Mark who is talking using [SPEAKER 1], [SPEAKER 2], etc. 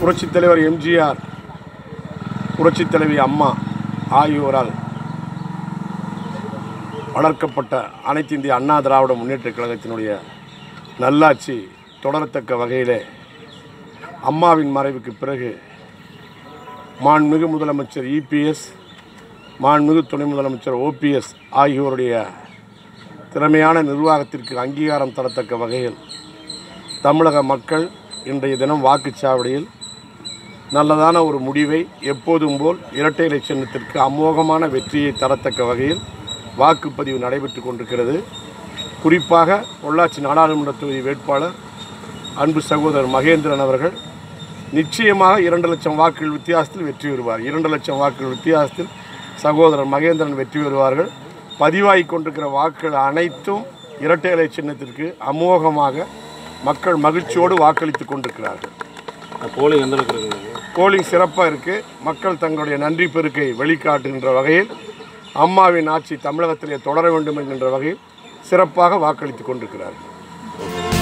[SPEAKER 1] புரட்சித் தலைவர் எம்ஜிஆர், புரட்சித் தலைவி அம்மா ஆகியோரால் வளர்க்கப்பட்ட அனைத்து இந்திய அண்ணா திராவிட முன்னேற்றக் கழகத்தினுடைய நல்லாட்சி தொடரத்தக்க வகையிலே அம்மாவின் மறைவுக்கு பிறகு மாண்புமிகு முதலமைச்சர் இபிஎஸ், மாண்புமிகு துணை முதலமைச்சர் ஓபிஎஸ் ஆகியோருடைய திறமையான நிர்வாகத்திற்கு அங்கீகாரம் தரத்தக்க வகையில் தமிழக மக்கள் இன்றைய தினம் வாக்குச்சாவடியில் நல்லதான ஒரு முடிவை எப்போதும் போல் இரட்டை இலை சின்னத்திற்கு அமோகமான வெற்றியை தரத்தக்க வகையில் வாக்குப்பதிவு நடைபெற்று கொண்டிருக்கிறது. குறிப்பாக பொள்ளாச்சி நாடாளுமன்ற தொகுதி வேட்பாளர் அன்பு சகோதரர் மகேந்திரன் அவர்கள் நிச்சயமாக 2 லட்சம் வாக்குகள் வித்தியாசத்தில் வெற்றி பெறுவார். 2 லட்சம் வாக்குகள் வித்தியாசத்தில் சகோதரர் மகேந்திரன் வெற்றி பெறுவார்கள். பதிவாகி கொண்டிருக்கிற வாக்குகள் அனைத்தும் இரட்டை இலை சின்னத்திற்கு அமோகமாக மக்கள் மகிழ்ச்சியோடு வாக்களித்து கொண்டிருக்கிறார்கள். போலிங் சிறப்பாக இருக்குது. மக்கள் தங்களுடைய நன்றி பெருக்கை வெளிக்காட்டுகின்ற வகையில் அம்மாவின் ஆட்சி தமிழகத்திலே தொடர வேண்டும் என்கின்ற வகையில் சிறப்பாக வாக்களித்து கொண்டிருக்கிறார்கள்.